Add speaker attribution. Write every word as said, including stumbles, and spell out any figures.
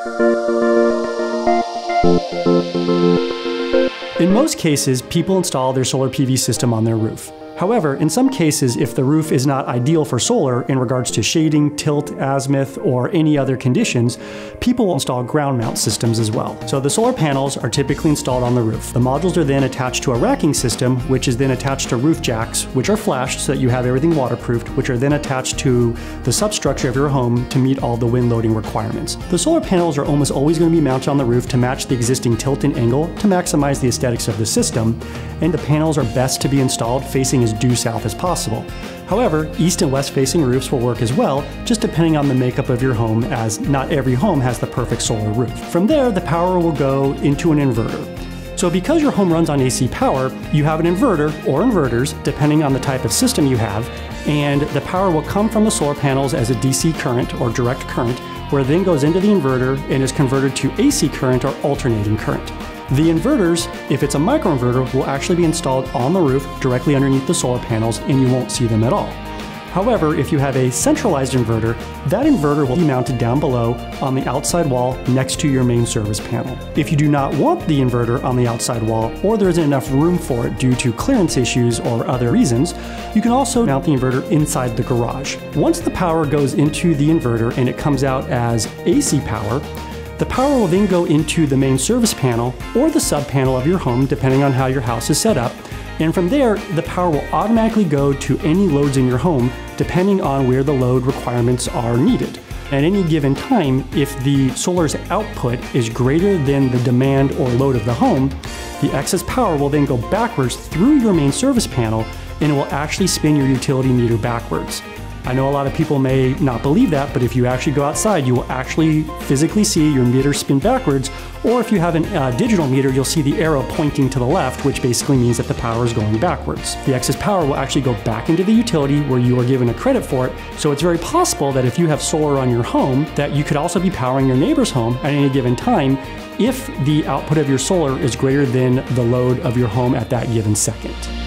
Speaker 1: In most cases, people install their solar P V system on their roof. However, in some cases, if the roof is not ideal for solar in regards to shading, tilt, azimuth, or any other conditions, people will install ground mount systems as well. So the solar panels are typically installed on the roof. The modules are then attached to a racking system, which is then attached to roof jacks, which are flashed so that you have everything waterproofed, which are then attached to the substructure of your home to meet all the wind loading requirements. The solar panels are almost always going to be mounted on the roof to match the existing tilt and angle to maximize the aesthetics of the system, and the panels are best to be installed facing as due south as possible. However, east and west facing roofs will work as well, just depending on the makeup of your home, as not every home has the perfect solar roof. From there, the power will go into an inverter. So because your home runs on A C power, you have an inverter or inverters, depending on the type of system you have, and the power will come from the solar panels as a D C current or direct current, where it then goes into the inverter and is converted to A C current or alternating current. The inverters, if it's a microinverter, will actually be installed on the roof directly underneath the solar panels and you won't see them at all. However, if you have a centralized inverter, that inverter will be mounted down below on the outside wall next to your main service panel. If you do not want the inverter on the outside wall, or there isn't enough room for it due to clearance issues or other reasons, you can also mount the inverter inside the garage. Once the power goes into the inverter and it comes out as A C power, the power will then go into the main service panel or the sub panel of your home, depending on how your house is set up. And from there, the power will automatically go to any loads in your home, depending on where the load requirements are needed. At any given time, if the solar's output is greater than the demand or load of the home, the excess power will then go backwards through your main service panel and it will actually spin your utility meter backwards. I know a lot of people may not believe that, but if you actually go outside, you will actually physically see your meter spin backwards, or if you have a uh, digital meter, you'll see the arrow pointing to the left, which basically means that the power is going backwards. The excess power will actually go back into the utility where you are given a credit for it, so it's very possible that if you have solar on your home, that you could also be powering your neighbor's home at any given time if the output of your solar is greater than the load of your home at that given second.